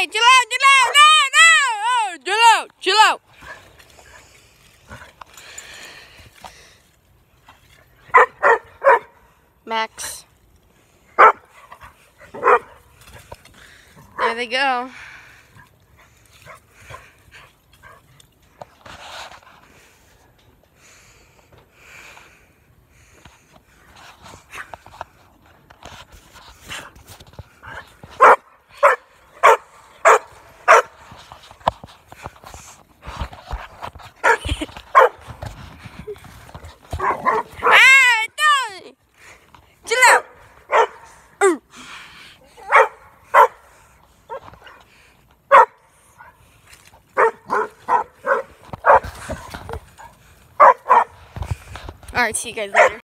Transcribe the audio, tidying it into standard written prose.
chill out. No. Oh, chill out. Max. There they go. Alright, see you guys later.